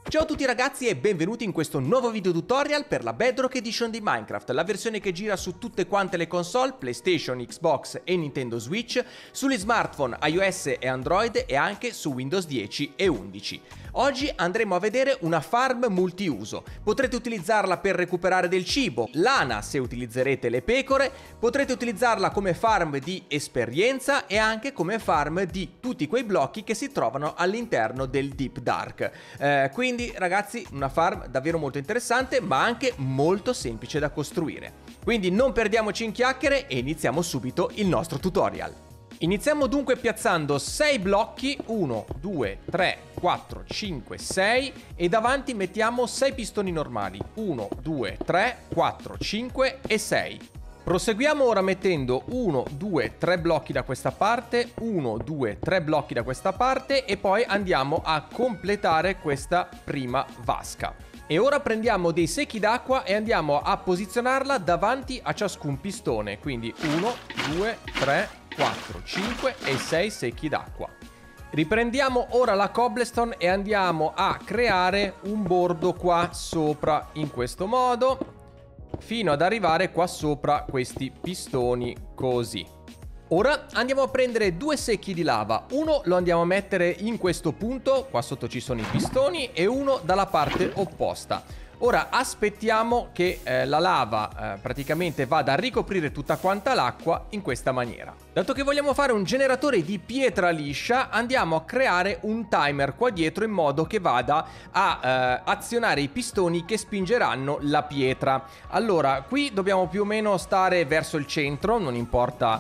Ciao a tutti ragazzi e benvenuti in questo nuovo video tutorial per la Bedrock Edition di Minecraft, la versione che gira su tutte quante le console, PlayStation, Xbox e Nintendo Switch, sugli smartphone iOS e Android e anche su Windows 10 e 11. Oggi andremo a vedere una farm multiuso. Potrete utilizzarla per recuperare del cibo, lana se utilizzerete le pecore, potrete utilizzarla come farm di esperienza e anche come farm di tutti quei blocchi che si trovano all'interno del Deep Dark. Quindi ragazzi, una farm davvero molto interessante ma anche molto semplice da costruire. Quindi non perdiamoci in chiacchiere e iniziamo subito il nostro tutorial. Iniziamo dunque piazzando 6 blocchi, 1, 2, 3, 4, 5, 6 e davanti mettiamo 6 pistoni normali, 1, 2, 3, 4, 5 e 6. Proseguiamo ora mettendo 1, 2, 3 blocchi da questa parte, 1, 2, 3 blocchi da questa parte e poi andiamo a completare questa prima vasca. E ora prendiamo dei secchi d'acqua e andiamo a posizionarla davanti a ciascun pistone, quindi 1, 2, 3, 4, 5 e 6 secchi d'acqua. Riprendiamo ora la cobblestone e andiamo a creare un bordo qua sopra in questo modo, fino ad arrivare qua sopra questi pistoni così. Ora andiamo a prendere 2 secchi di lava, uno lo andiamo a mettere in questo punto, qua sotto ci sono i pistoni, e uno dalla parte opposta. Ora aspettiamo che la lava praticamente vada a ricoprire tutta quanta l'acqua in questa maniera. Dato che vogliamo fare un generatore di pietra liscia, andiamo a creare un timer qua dietro in modo che vada a azionare i pistoni che spingeranno la pietra. Allora, qui dobbiamo più o meno stare verso il centro, non importa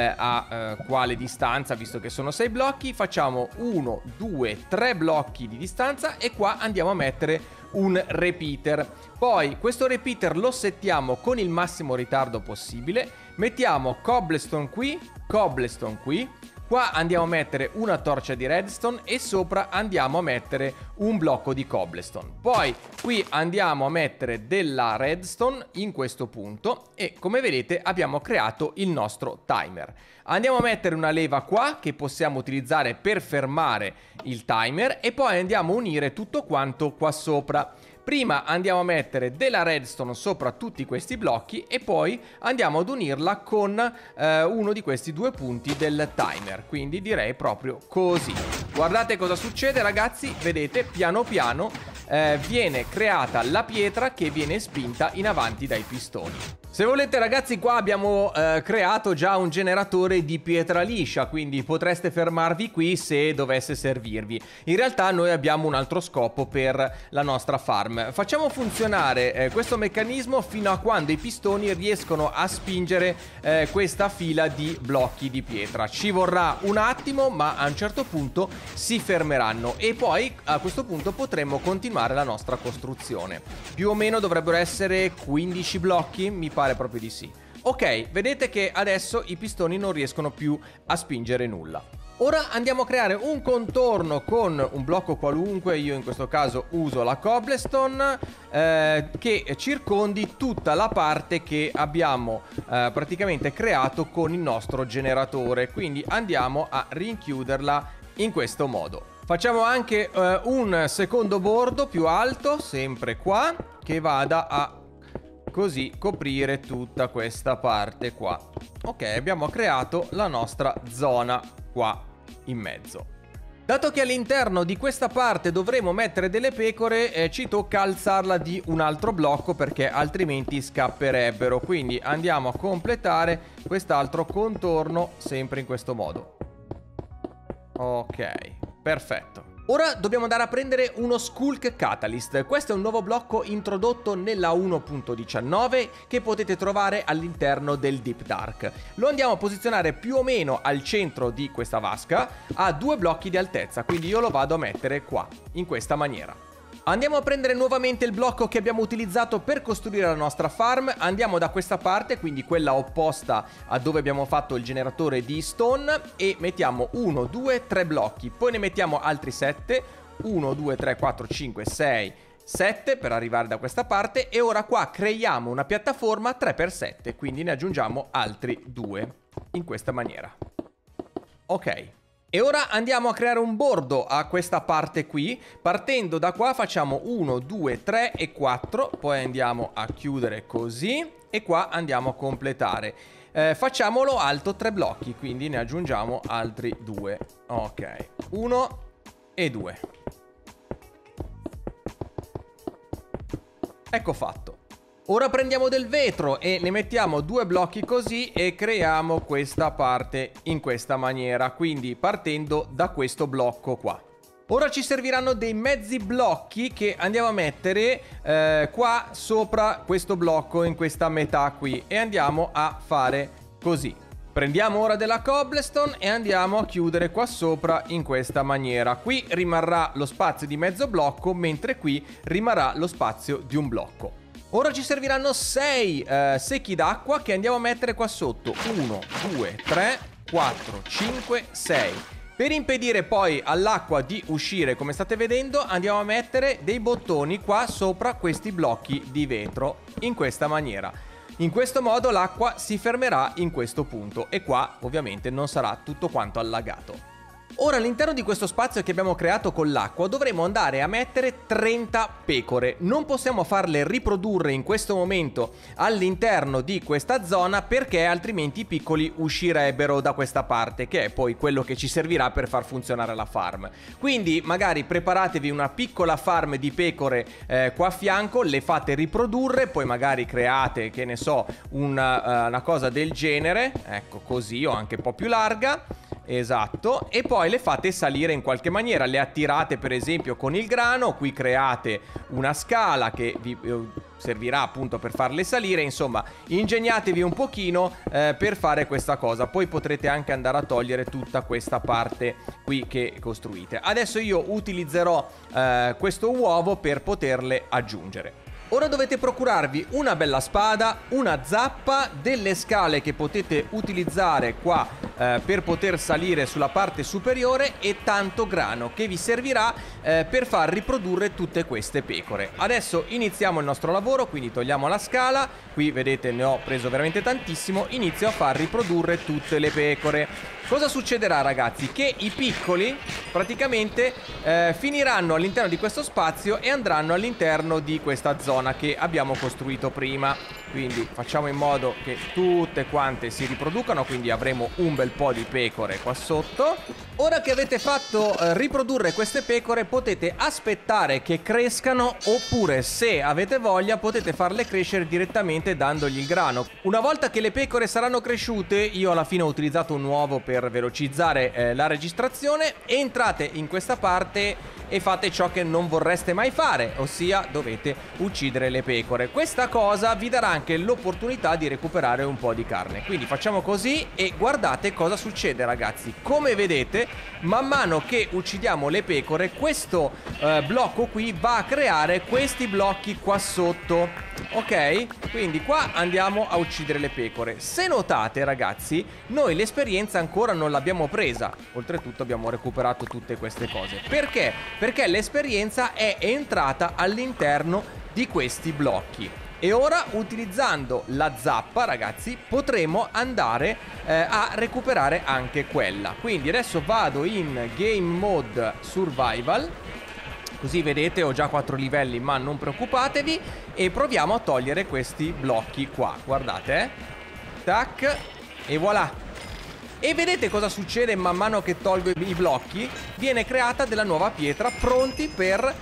a quale distanza, visto che sono 6 blocchi. Facciamo 1, 2, 3 blocchi di distanza e qua andiamo a mettere un repeater. Poi questo repeater lo settiamo con il massimo ritardo possibile, mettiamo cobblestone qui, qua andiamo a mettere una torcia di redstone e sopra andiamo a mettere un blocco di cobblestone. Poi qui andiamo a mettere della redstone in questo punto e come vedete abbiamo creato il nostro timer. Andiamo a mettere una leva qua che possiamo utilizzare per fermare il timer e poi andiamo a unire tutto quanto qua sopra. Prima andiamo a mettere della redstone sopra tutti questi blocchi e poi andiamo ad unirla con uno di questi 2 punti del timer, quindi direi proprio così. Guardate cosa succede ragazzi, vedete piano piano viene creata la pietra che viene spinta in avanti dai pistoni. Se volete ragazzi, qua abbiamo creato già un generatore di pietra liscia, quindi potreste fermarvi qui se dovesse servirvi. In realtà noi abbiamo un altro scopo per la nostra farm. Facciamo funzionare questo meccanismo fino a quando i pistoni riescono a spingere questa fila di blocchi di pietra. Ci vorrà un attimo, ma a un certo punto si fermeranno e poi a questo punto potremo continuare la nostra costruzione. Più o meno dovrebbero essere 15 blocchi, mi pare proprio di sì. Ok, vedete che adesso i pistoni non riescono più a spingere nulla. Ora andiamo a creare un contorno con un blocco qualunque, io in questo caso uso la cobblestone, che circondi tutta la parte che abbiamo praticamente creato con il nostro generatore. Quindi andiamo a rinchiuderla in questo modo. Facciamo anche un secondo bordo più alto, sempre qua, che vada a così coprire tutta questa parte qua. Ok, abbiamo creato la nostra zona qua in mezzo. Dato che all'interno di questa parte dovremo mettere delle pecore, ci tocca alzarla di un altro blocco perché altrimenti scapperebbero. Quindi andiamo a completare quest'altro contorno sempre in questo modo. Ok, perfetto. Ora dobbiamo andare a prendere uno Skulk Catalyst. Questo è un nuovo blocco introdotto nella 1.19 che potete trovare all'interno del Deep Dark. Lo andiamo a posizionare più o meno al centro di questa vasca a 2 blocchi di altezza, quindi io lo vado a mettere qua, in questa maniera. Andiamo a prendere nuovamente il blocco che abbiamo utilizzato per costruire la nostra farm. Andiamo da questa parte, quindi quella opposta a dove abbiamo fatto il generatore di stone, e mettiamo 1, 2, 3 blocchi. Poi ne mettiamo altri 7, 1, 2, 3, 4, 5, 6, 7 per arrivare da questa parte. E ora qua creiamo una piattaforma 3x7, quindi ne aggiungiamo altri 2 in questa maniera. Ok. E ora andiamo a creare un bordo a questa parte qui. Partendo da qua facciamo 1, 2, 3 e 4. Poi andiamo a chiudere così. E qua andiamo a completare. Facciamolo alto 3 blocchi, quindi ne aggiungiamo altri 2. Ok, 1 e 2. Ecco fatto. Ora prendiamo del vetro e ne mettiamo 2 blocchi così e creiamo questa parte in questa maniera, quindi partendo da questo blocco qua. Ora ci serviranno dei mezzi blocchi che andiamo a mettere qua sopra questo blocco, in questa metà qui, e andiamo a fare così. Prendiamo ora della cobblestone e andiamo a chiudere qua sopra in questa maniera. Qui rimarrà lo spazio di mezzo blocco, mentre qui rimarrà lo spazio di un blocco. Ora ci serviranno 6 secchi d'acqua che andiamo a mettere qua sotto. 1, 2, 3, 4, 5, 6. Per impedire poi all'acqua di uscire, come state vedendo, andiamo a mettere dei bottoni qua sopra questi blocchi di vetro, in questa maniera. In questo modo l'acqua si fermerà in questo punto e qua ovviamente non sarà tutto quanto allagato. Ora all'interno di questo spazio che abbiamo creato con l'acqua dovremo andare a mettere 30 pecore. Non possiamo farle riprodurre in questo momento all'interno di questa zona perché altrimenti i piccoli uscirebbero da questa parte, che è poi quello che ci servirà per far funzionare la farm. Quindi magari preparatevi una piccola farm di pecore qua a fianco, le fate riprodurre, poi magari create, che ne so, una cosa del genere, ecco così, o anche un po' più larga. Esatto, e poi le fate salire in qualche maniera, le attirate per esempio con il grano, qui create una scala che vi servirà appunto per farle salire, insomma ingegnatevi un pochino per fare questa cosa, poi potrete anche andare a togliere tutta questa parte qui che costruite. Adesso io utilizzerò questo uovo per poterle aggiungere. Ora dovete procurarvi una bella spada, una zappa, delle scale che potete utilizzare qua per poter salire sulla parte superiore e tanto grano che vi servirà per far riprodurre tutte queste pecore. Adesso iniziamo il nostro lavoro, quindi togliamo la scala, qui vedete ne ho preso veramente tantissimo, inizio a far riprodurre tutte le pecore. Cosa succederà ragazzi? Che i piccoli praticamente finiranno all'interno di questo spazio e andranno all'interno di questa zona che abbiamo costruito prima. Quindi facciamo in modo che tutte quante si riproducano, quindi avremo un bel po' di pecore qua sotto. Ora che avete fatto riprodurre queste pecore potete aspettare che crescano, oppure se avete voglia potete farle crescere direttamente dandogli il grano. Una volta che le pecore saranno cresciute, io alla fine ho utilizzato un uovo per velocizzare la registrazione, entrate in questa parte e fate ciò che non vorreste mai fare, ossia dovete uccidere le pecore. Questa cosa vi darà anche l'opportunità di recuperare un po' di carne. Quindi facciamo così e guardate cosa succede ragazzi. Come vedete, man mano che uccidiamo le pecore, questo blocco qui va a creare questi blocchi qua sotto. Ok? Quindi qua andiamo a uccidere le pecore. Se notate ragazzi, noi l'esperienza ancora non l'abbiamo presa. Oltretutto abbiamo recuperato tutte queste cose. Perché? Perché l'esperienza è entrata all'interno di questi blocchi. E ora utilizzando la zappa ragazzi potremo andare a recuperare anche quella. Quindi adesso vado in Game Mode Survival. Così vedete ho già 4 livelli, ma non preoccupatevi. E proviamo a togliere questi blocchi qua. Guardate tac. E voilà. E vedete cosa succede man mano che tolgo i blocchi? Viene creata della nuova pietra pronti per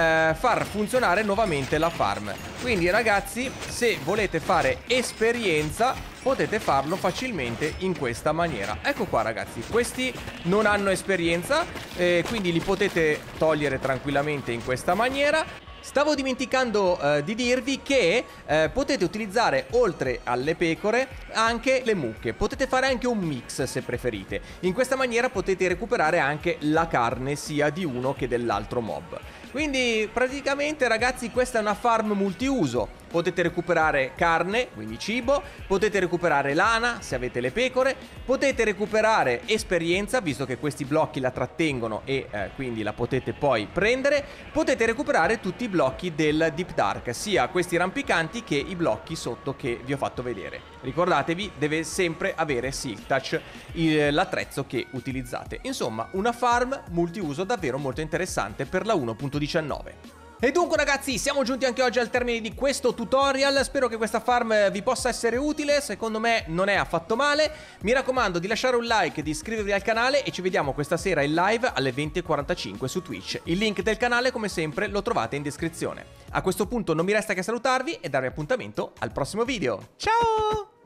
far funzionare nuovamente la farm. Quindi ragazzi, se volete fare esperienza potete farlo facilmente in questa maniera. Ecco qua ragazzi, questi non hanno esperienza, quindi li potete togliere tranquillamente in questa maniera. Stavo dimenticando di dirvi che potete utilizzare oltre alle pecore anche le mucche. Potete fare anche un mix se preferite. In questa maniera potete recuperare anche la carne sia di uno che dell'altro mob. Quindi praticamente ragazzi questa è una farm multiuso. potete recuperare carne, quindi cibo, potete recuperare lana se avete le pecore, potete recuperare esperienza, visto che questi blocchi la trattengono e quindi la potete poi prendere, potete recuperare tutti i blocchi del Deep Dark, sia questi rampicanti che i blocchi sotto che vi ho fatto vedere. Ricordatevi, deve sempre avere Silk Touch l'attrezzo che utilizzate. Insomma, una farm multiuso davvero molto interessante per la 1.19. E dunque ragazzi, siamo giunti anche oggi al termine di questo tutorial. Spero che questa farm vi possa essere utile. Secondo me non è affatto male. Mi raccomando di lasciare un like, di iscrivervi al canale e ci vediamo questa sera in live alle 20:45 su Twitch. Il link del canale come sempre lo trovate in descrizione. A questo punto non mi resta che salutarvi e darvi appuntamento al prossimo video. Ciao!